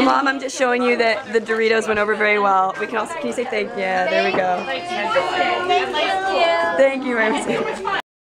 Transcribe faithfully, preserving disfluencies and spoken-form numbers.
Mom, I'm just showing you that the Doritos went over very well. We can also, can you say thank you? Yeah, there we go. Thank you. Thank you, Ramsey.